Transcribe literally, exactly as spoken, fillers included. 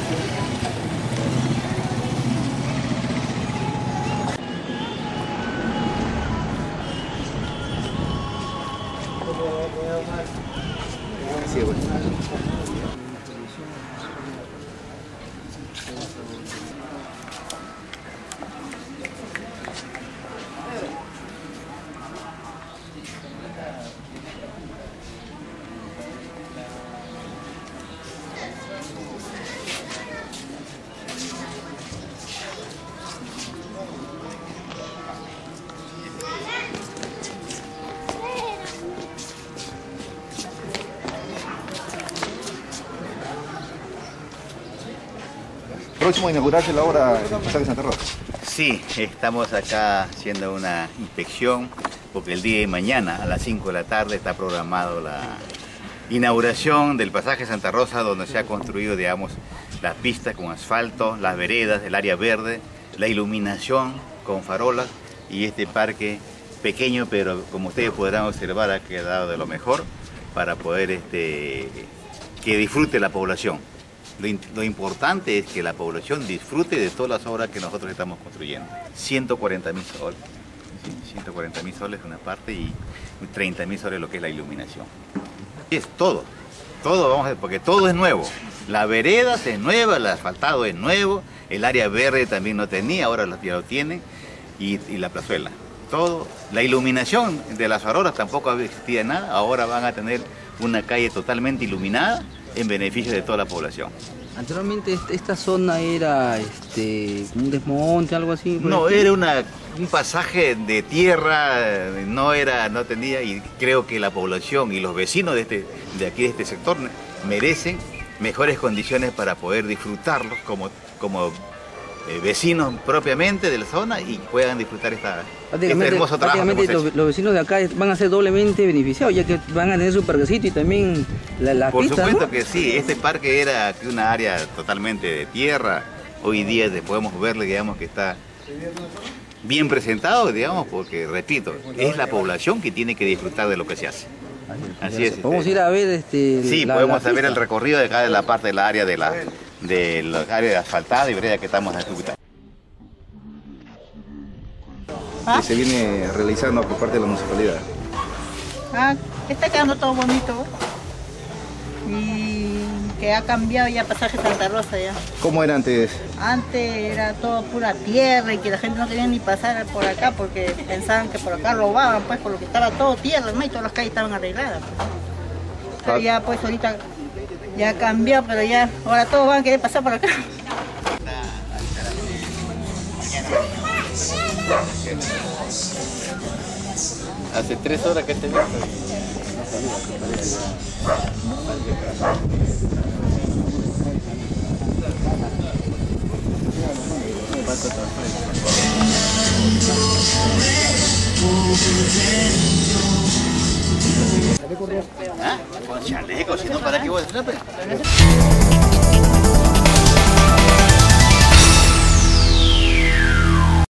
Sí, bueno. Próximo a inaugurarse la obra del pasaje Santa Rosa. Sí, estamos acá haciendo una inspección porque el día de mañana a las cinco de la tarde está programado la inauguración del pasaje Santa Rosa, donde se ha construido, digamos, las pistas con asfalto, las veredas, el área verde, la iluminación con farolas y este parque pequeño, pero como ustedes podrán observar ha quedado de lo mejor para poder este, que disfrute la población. Lo, lo importante es que la población disfrute de todas las obras que nosotros estamos construyendo. ciento cuarenta mil soles, ¿sí? ciento cuarenta mil soles una parte y treinta mil soles lo que es la iluminación. Y es todo, todo vamos a ver, porque todo es nuevo. La vereda es nueva, el asfaltado es nuevo, el área verde también no tenía, ahora ya lo tienen, y, y la plazuela. Todo, la iluminación de las farolas tampoco existía nada, ahora van a tener una calle totalmente iluminada en beneficio de toda la población. Anteriormente esta zona era este, un desmonte, algo así. No, era una, un pasaje de tierra, no era, no tenía, y creo que la población y los vecinos de, este, de aquí de este sector merecen mejores condiciones para poder disfrutarlos como, como eh, vecinos propiamente de la zona y puedan disfrutar esta, este hermoso trabajo. Prácticamente los, los vecinos de acá van a ser doblemente beneficiados, ya que van a tener su parquecito y también la, la Por pista, supuesto, ¿no? Que sí, este parque era una área totalmente de tierra. Hoy día podemos verle, digamos, que está bien presentado, digamos, porque, repito, es la población que tiene que disfrutar de lo que se hace. Así es. Podemos ir a ver este. Sí, la, podemos la ver el recorrido de cada la parte del área de la de la área de asfaltada y vereda que estamos ejecutando. ¿Ah? Que se viene realizando por parte de la municipalidad. Ah, está quedando todo bonito y que ha cambiado ya pasaje Santa Rosa ya. ¿Cómo era antes? Antes era todo pura tierra y que la gente no quería ni pasar por acá porque pensaban que por acá robaban, pues por lo que estaba todo tierra, ¿no? Y todas las calles estaban arregladas. Pero ya pues ahorita ya cambió, pero ya ahora todos van a querer pasar por acá. Hace tres horas que te veo. ¿Ah? Con chaleco, si no, ¿para qué voy a hacer?